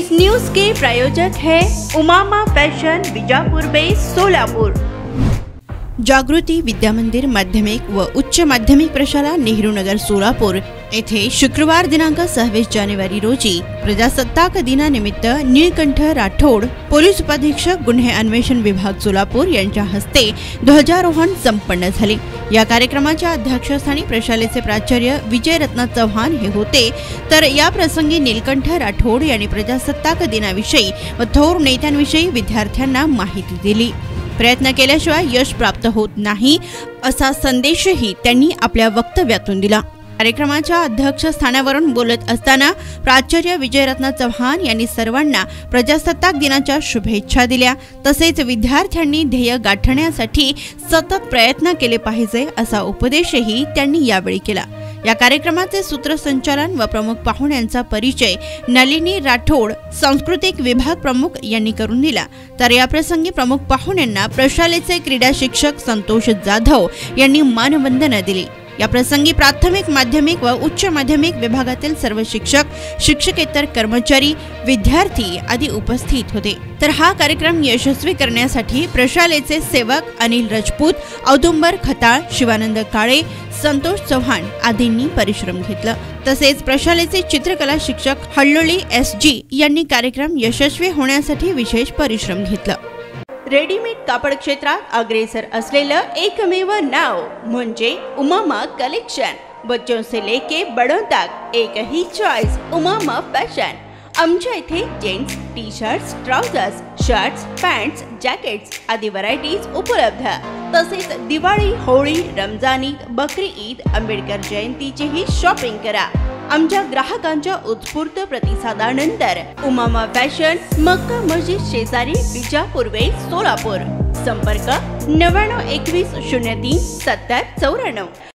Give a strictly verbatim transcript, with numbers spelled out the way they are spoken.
इस news के प्रायोजक है उमामा फैशन बीजापुर बेस सोलापुर। जागृती विद्या मंदिर माध्यमिक व उच्च माध्यमिक प्रशाला नेहरू नगर सोलापूर येथे शुक्रवार दिनांक सव्वीस जानेवारी रोजी प्रजासत्ताक दिनानिमित्त नीलकंठ राठोड पोलीस उपाधीक्षक गुन्हे अन्वेषण विभाग सोलापूर यांच्या हस्ते ध्वजारोहण संपन्न झाले। या कार्यक्रमाच्या अध्यक्षस्थानी प्रशालेचे प्राचार्य विजयरत्न चव्हाण हे होते। तर या प्रसंगी नीलकंठ राठोड यांनी प्रजासत्ताक दिनाविषयी व थोर नेत्यांविषयी विद्यार्थ्यांना माहिती दिली। प्रयत्न केल्याशिवाय यश प्राप्त होत नाही असा संदेशही त्यांनी आपल्या वक्तव्यातून दिला। कार्यक्रमाच्या अध्यक्षस्थानावरून बोलत असताना प्राचार्य विजयरत्न चव्हाण यांनी सर्वांना प्रजासत्ताक दिनाच्या शुभेच्छा दिल्या। तसेच विद्यार्थ्यांनी ध्येय गाठण्यासाठी सतत प्रयत्न केले पाहिजे असा उपदेशही त्यांनी यावेळी केला। या कार्यक्रमाचे सूत्रसंचालन व प्रमुख पाहुण्यांचा परिचय नलिनी राठोड सांस्कृतिक विभाग प्रमुख यांनी करून दिला। तर या प्रसंगी प्रमुख पाहुण्यांना प्रशालेचे क्रीडा शिक्षक संतोष जाधव यांनी मानवंदना दिली। या प्रसंगी प्राथमिक माध्यमिक व उच्च माध्यमिक विभागातील सर्व शिक्षक शिक्षकेतर कर्मचारी विद्यार्थी आदी उपस्थित होते। तर हा कार्यक्रम यशस्वी करण्यासाठी प्रशालेचे सेवक अनिल राजपूत, औदुंबर खताळ, शिवानंद काळे, संतोष चव्हाण आदींनी परिश्रम घेतला। तसेच प्रशालेचे चित्रकला शिक्षक हल्लोळी एस जी यांनी कार्यक्रम यशस्वी होण्यासाठी विशेष परिश्रम घेतला। रेडीमेड कापड क्षेत्रात अग्रेसर असलेलं एकमेव नाव म्हणजे उमामा कलेक्शन। बच्चों से लेके बड़ों तक एक ही चॉइस उमामा फैशन। आमच्या इथे gents T shirts, trousers, shirts, pants, jackets आदी व्हरायटीज उपलब्ध। तसेच दिवाळी, होळी, रमजान ईद, बकरी ईद, आंबेडकर जयंतीचीही शॉपिंग करा। आमच्या ग्राहकांच्या उत्स्फूर्त प्रतिसादानंतर उमामा फॅशन मक्का मस्जिद शेजारी बीजापुर वेस्ट सोलापूर। संपर्क नव्याण्णव एकवीस शून्य तीन सत्तर चौऱ्याण्णव।